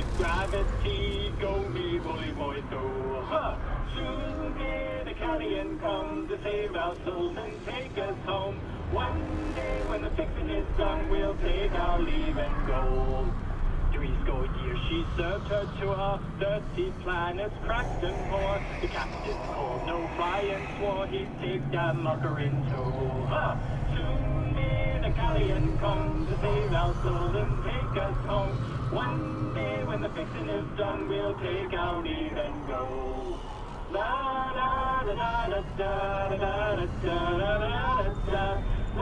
gravity, go me bully boy go. Soon may the Callion come to save our souls and take us home. One day when the fixing is done, we'll take our leave and go. 3 years she served her tour, 30 planets cracked and poor. The captain called no fly and swore he'd take that mucker in tow. Soon may the Callion come to save our souls and take us home. One day when the fixing is done, we'll take our leave and go. La da da da da da da da da da da.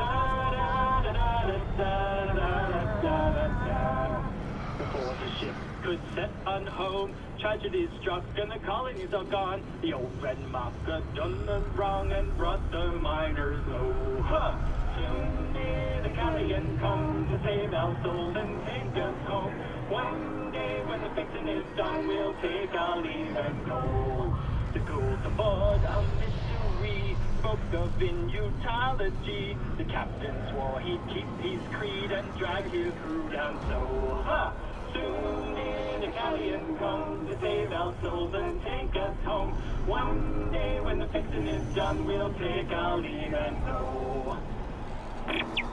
Before the ship could set on home, tragedy struck and the colonies are gone. The old red marker done them wrong and brought the miners low. Soon may the Callion come to save our souls and take us home. One day when the fixing is done, we'll take our leave and go. The ghouls aboard a mystery spoke of immutology. The captain swore he'd keep his creed and drag his crew down so. Soon may the Callion come to save our souls and take us home. One day when the fixing is done, we'll take our leave and go.